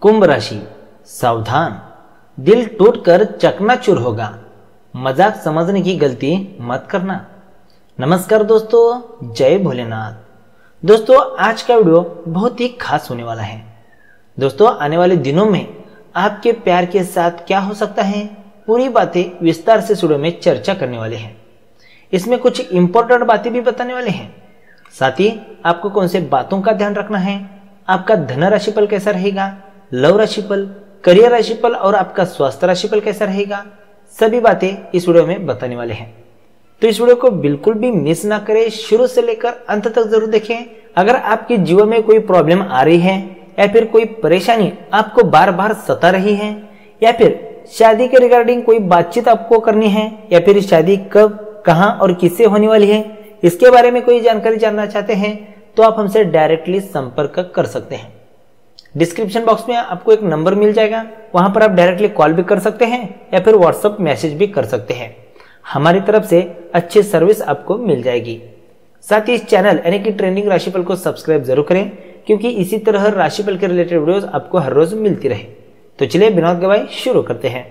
कुंभ राशि, सावधान, दिल टूटकर चकनाचूर होगा। मजाक समझने की गलती मत करना। नमस्कार दोस्तों, जय भोलेनाथ। दोस्तों, आज का वीडियो बहुत ही खास होने वाला है। दोस्तों, आने वाले दिनों में आपके प्यार के साथ क्या हो सकता है, पूरी बातें विस्तार से इस वीडियो में चर्चा करने वाले हैं। इसमें कुछ इंपॉर्टेंट बातें भी बताने वाले हैं। साथ ही आपको कौन से बातों का ध्यान रखना है, आपका धन राशिफल कैसा रहेगा, लव राशिफल, करियर राशिफल और आपका स्वास्थ्य राशिफल कैसा रहेगा, सभी बातें इस वीडियो में बताने वाले हैं। तो इस वीडियो को बिल्कुल भी मिस ना करें, शुरू से लेकर अंत तक जरूर देखें। अगर आपके जीवन में कोई प्रॉब्लम आ रही है या फिर कोई परेशानी आपको बार बार सता रही है, या फिर शादी के रिगार्डिंग कोई बातचीत आपको करनी है, या फिर शादी कब, कहां और किससे होने वाली है, इसके बारे में कोई जानकारी जानना चाहते हैं तो आप हमसे डायरेक्टली संपर्क कर सकते हैं। डिस्क्रिप्शन बॉक्स में आपको एक नंबर मिल जाएगा, वहां पर आप डायरेक्टली कॉल भी कर सकते हैं या फिर व्हाट्सएप मैसेज भी कर सकते हैं। हमारी तरफ से अच्छी सर्विस आपको मिल जाएगी। साथ ही इस चैनल यानी कि ट्रेंडिंग राशिफल को सब्सक्राइब जरूर करें, क्योंकि इसी तरह राशिफल के रिलेटेड वीडियोस आपको हर रोज मिलती रहे। तो चलिए बिना गवाए शुरू करते हैं।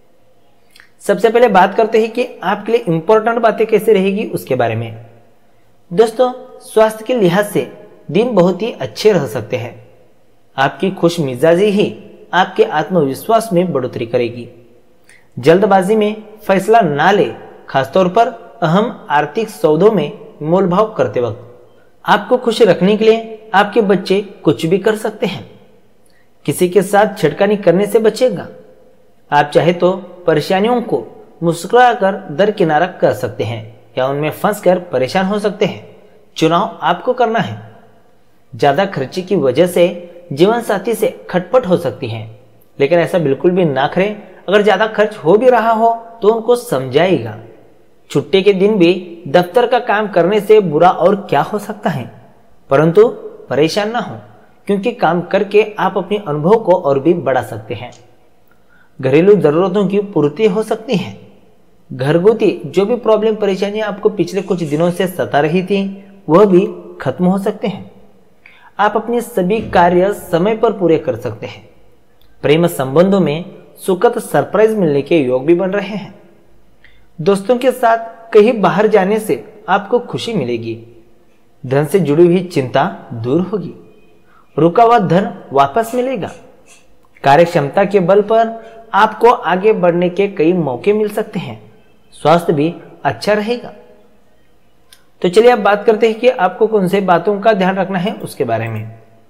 सबसे पहले बात करते हैं कि आपके लिए इंपॉर्टेंट बातें कैसे रहेगी उसके बारे में। दोस्तों, स्वास्थ्य के लिहाज से दिन बहुत ही अच्छे रह सकते हैं। आपकी खुश मिजाजी ही आपके आत्मविश्वास में बढ़ोतरी करेगी। जल्दबाजी में फैसला ना ले, खासतौर पर अहम आर्थिक सौदों में मोलभाव करते वक्त। आपको खुश रखने के लिए आपके बच्चे कुछ भी कर सकते हैं। किसी के साथ छेड़खानी करने से बचेगा। आप चाहे तो परेशानियों को मुस्कुराकर दरकिनारा कर सकते हैं या उनमें फंसकर परेशान हो सकते हैं। चुनाव आपको करना है। ज्यादा खर्चे की वजह से जीवन साथी से खटपट हो सकती है, लेकिन ऐसा बिल्कुल भी ना करें। अगर ज्यादा खर्च हो भी रहा हो तो उनको समझाइएगा। छुट्टी के दिन भी दफ्तर का काम करने से बुरा और क्या हो सकता है, परंतु परेशान ना हो, क्योंकि काम करके आप अपने अनुभव को और भी बढ़ा सकते हैं। घरेलू जरूरतों की पूर्ति हो सकती है। घरगुती जो भी प्रॉब्लम परेशानियां आपको पिछले कुछ दिनों से सता रही थी, वह भी खत्म हो सकते हैं। आप अपने सभी कार्य समय पर पूरे कर सकते हैं। प्रेम संबंधों में सुखद सरप्राइज मिलने के योग भी बन रहे हैं। दोस्तों के साथ कहीं बाहर जाने से आपको खुशी मिलेगी। धन से जुड़ी हुई चिंता दूर होगी। रुका हुआ धन वापस मिलेगा। कार्य क्षमता के बल पर आपको आगे बढ़ने के कई मौके मिल सकते हैं। स्वास्थ्य भी अच्छा रहेगा। तो चलिए अब बात करते हैं कि आपको कौन से बातों का ध्यान रखना है उसके बारे में।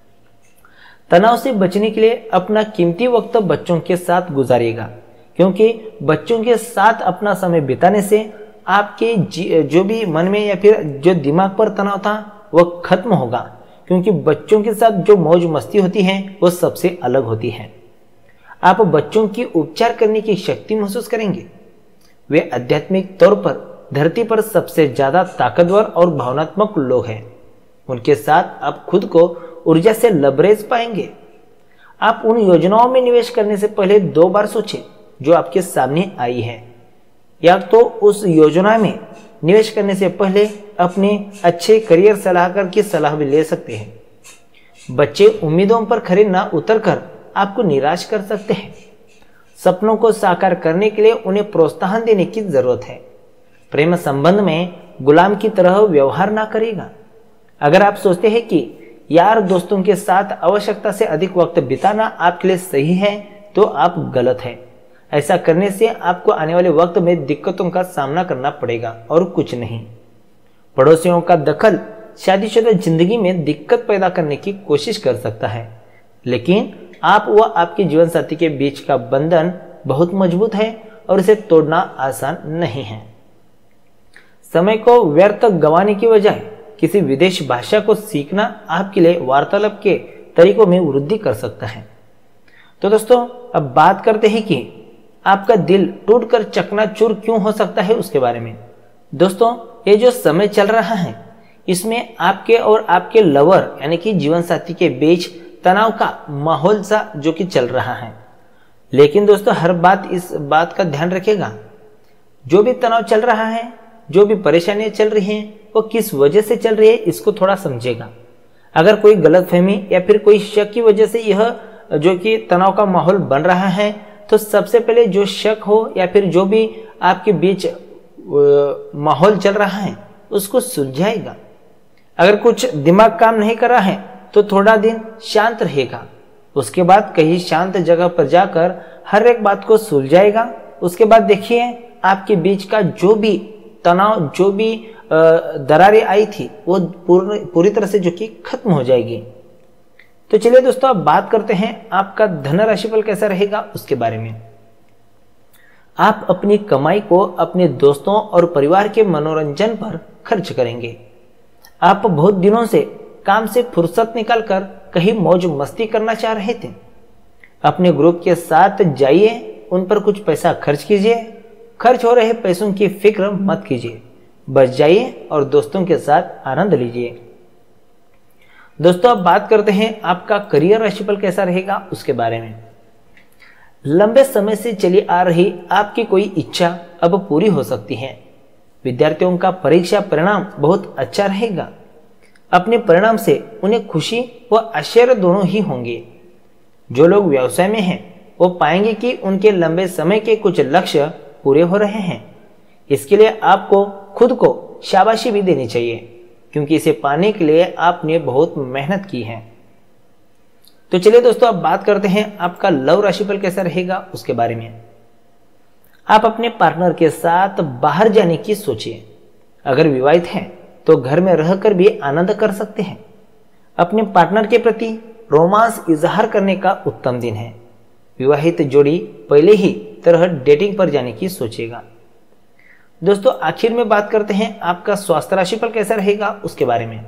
तनाव से बचने के लिए अपना कीमती वक्त बच्चों के साथ गुजारिएगा, क्योंकि बच्चों के साथ अपना समय बिताने से आपके जो भी मन में या फिर जो दिमाग पर तनाव था वह खत्म होगा, क्योंकि बच्चों के साथ जो मौज मस्ती होती है वो सबसे अलग होती है। आप बच्चों की उपचार करने की शक्ति महसूस करेंगे। वे आध्यात्मिक तौर पर धरती पर सबसे ज्यादा ताकतवर और भावनात्मक लोग हैं। उनके साथ आप खुद को ऊर्जा से लबरेज पाएंगे। आप उन योजनाओं में निवेश करने से पहले 2 बार सोचें जो आपके सामने आई है, या तो उस योजना में निवेश करने से पहले अपने अच्छे करियर सलाहकार की सलाह भी ले सकते हैं। बच्चे उम्मीदों पर खरे ना उतरकर आपको निराश कर सकते हैं। सपनों को साकार करने के लिए उन्हें प्रोत्साहन देने की जरूरत है। प्रेम संबंध में गुलाम की तरह व्यवहार ना करेगा। अगर आप सोचते हैं कि यार दोस्तों के साथ आवश्यकता से अधिक वक्त बिताना आपके लिए सही है, तो आप गलत हैं। ऐसा करने से आपको आने वाले वक्त में दिक्कतों का सामना करना पड़ेगा और कुछ नहीं। पड़ोसियों का दखल शादीशुदा जिंदगी में दिक्कत पैदा करने की कोशिश कर सकता है, लेकिन आप व आपके जीवन साथी के बीच का बंधन बहुत मजबूत है और इसे तोड़ना आसान नहीं है। समय को व्यर्थ गंवाने की बजाय किसी विदेश भाषा को सीखना आपके लिए वार्तालाप के तरीकों में वृद्धि कर सकता है। तो दोस्तों, अब बात करते हैं कि आपका दिल टूटकर चकनाचूर क्यों हो सकता है उसके बारे में। दोस्तों, ये जो समय चल रहा है, इसमें आपके और आपके लवर यानी कि जीवन साथी के बीच तनाव का माहौल सा जो कि चल रहा है। लेकिन दोस्तों, हर बात इस बात का ध्यान रखेगा, जो भी तनाव चल रहा है, जो भी परेशानियां चल रही हैं, वो किस वजह से चल रही है, इसको थोड़ा समझेगा। अगर कोई गलतफहमी या फिर कोई शक की वजह से यह जो कि तनाव का माहौल बन रहा है, तो सबसे पहले जो शक हो या फिर जो भी आपके बीच माहौल चल रहा है उसको सुलझाएगा। अगर कुछ दिमाग काम नहीं कर रहा है तो थोड़ा दिन शांत रहेगा, उसके बाद कहीं शांत जगह पर जाकर हर एक बात को सुलझाएगा। उसके बाद देखिए आपके बीच का जो भी तनाव, जो भी दरारें आई थी वो पूरी तरह से जो कि खत्म हो जाएगी। तो चलिए दोस्तों अब बात करते हैं आपका धन राशिफल कैसा रहेगा उसके बारे में। आप अपनी कमाई को अपने दोस्तों और परिवार के मनोरंजन पर खर्च करेंगे। आप बहुत दिनों से काम से फुर्सत निकालकर कहीं मौज मस्ती करना चाह रहे थे। अपने ग्रुप के साथ जाइए, उन पर कुछ पैसा खर्च कीजिए। खर्च हो रहे पैसों की फिक्र मत कीजिए, बच जाइए और दोस्तों के साथ आनंद लीजिए। दोस्तों अब बात करते हैं आपका करियर राशिफल कैसा रहेगा उसके बारे में। लंबे समय से चली आ रही आपकी कोई इच्छा अब पूरी हो सकती है। विद्यार्थियों का परीक्षा परिणाम बहुत अच्छा रहेगा। अपने परिणाम से उन्हें खुशी व आश्चर्य दोनों ही होंगे। जो लोग व्यवसाय में हैं वो पाएंगे कि उनके लंबे समय के कुछ लक्ष्य पूरे हो रहे हैं। इसके लिए आपको खुद को शाबाशी भी देनी चाहिए, क्योंकि इसे पाने के लिए आपने बहुत मेहनत की है। तो चलिए दोस्तों अब बात करते हैं आपका लव राशिफल कैसा रहेगा उसके बारे में। आप अपने पार्टनर के साथ बाहर जाने की सोचिए। अगर विवाहित हैं तो घर में रहकर भी आनंद कर सकते हैं। अपने पार्टनर के प्रति रोमांस इजहार करने का उत्तम दिन है। विवाहित जोड़ी पहले ही तरह डेटिंग पर जाने की सोचेगा। दोस्तों आखिर में बात करते हैं आपका स्वास्थ्य राशिफल कैसा रहेगा उसके बारे में।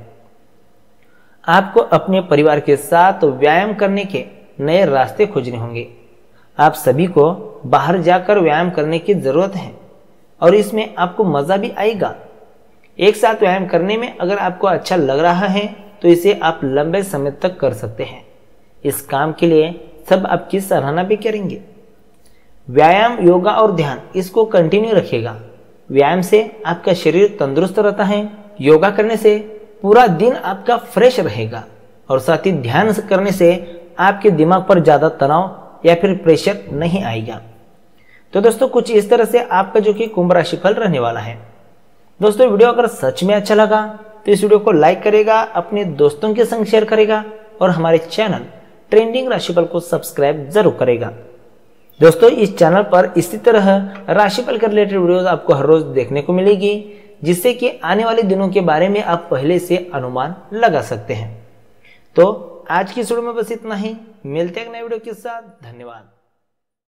आपको अपने परिवार के साथ व्यायाम करने के नए रास्ते खोजने होंगे। आप सभी को बाहर जाकर व्यायाम करने की जरूरत है और इसमें आपको मजा भी आएगा। एक साथ व्यायाम करने में अगर आपको अच्छा लग रहा है तो इसे आप लंबे समय तक कर सकते हैं। इस काम के लिए सब आपकी सराहना भी करेंगे। व्यायाम, योगा और ध्यान इसको कंटिन्यू रखिएगा। व्यायाम से आपका शरीर तंदुरुस्त रहता है। योगा करने से पूरा दिन आपका फ्रेश रहेगा और साथ ही ध्यान करने से आपके दिमाग पर ज्यादा तनाव या फिर प्रेशर नहीं आएगा। तो दोस्तों कुछ इस तरह से आपका जो कि कुंभ राशिफल रहने वाला है। दोस्तों वीडियो अगर सच में अच्छा लगा तो इस वीडियो को लाइक करेगा, अपने दोस्तों के संग शेयर करेगा और हमारे चैनल ट्रेंडिंग राशिफल को सब्सक्राइब जरूर करेगा। दोस्तों इस चैनल पर इसी तरह राशिफल के रिलेटेड वीडियोस आपको हर रोज देखने को मिलेगी, जिससे कि आने वाले दिनों के बारे में आप पहले से अनुमान लगा सकते हैं। तो आज की इस वीडियो में बस इतना ही। मिलते हैं एक नए वीडियो के साथ। धन्यवाद।